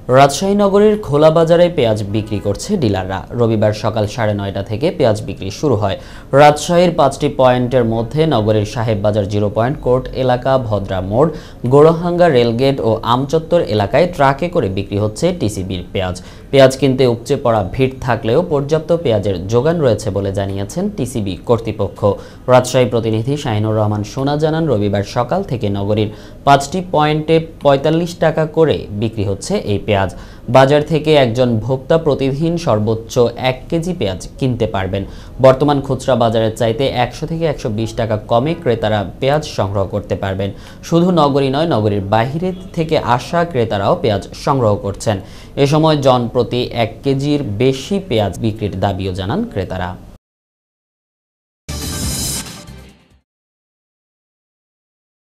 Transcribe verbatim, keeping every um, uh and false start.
রাজশাহী নগরীর খোলা বাজারে পেঁয়াজ বিক্রি করছে ডিলাররা। রবিবার সকাল সাড়ে নয়টা থেকে পেঁয়াজ বিক্রি শুরু হয়। রাজশাহীর পাঁচটি পয়েন্টের মধ্যে নগরীর সাহেব বাজার জিরো পয়েন্ট, কোর্ট এলাকা, ভদ্রা মোড়, গোড়াহাঙ্গা রেলগেট ও আমচত্বর এলাকায় ট্রাকে করে বিক্রি হচ্ছে টিসিবির পেঁয়াজ। পেঁয়াজ কিনতে উপচে পড়া ভিড় থাকলেও পর্যাপ্ত পেঁয়াজের যোগান রয়েছে বলে জানিয়েছেন টিসিবি কর্তৃপক্ষ। রাজশাহী প্রতিনিধি শাহিনুর রহমান সোনা জানান, রবিবার সকাল থেকে নগরীর পাঁচটি পয়েন্টে পঁয়তাল্লিশ টাকা করে বিক্রি হচ্ছে এই পেঁয়াজ। বাজার থেকে একজন ভোক্তা প্রতিদিন সর্বোচ্চ এক কেজি পেঁয়াজ কিনতে পারবেন। বর্তমান খুচরা বাজারের চাইতে একশো থেকে একশো বিশ টাকা কমে ক্রেতারা পেঁয়াজ সংগ্রহ করতে পারবেন। শুধু নগরী নয়, নগরীর বাইরে থেকে আসা ক্রেতারাও পেঁয়াজ সংগ্রহ করছেন। এ সময় জন প্রতি এক কেজির বেশি পেঁয়াজ বিক্রির দাবিও জানান ক্রেতারা।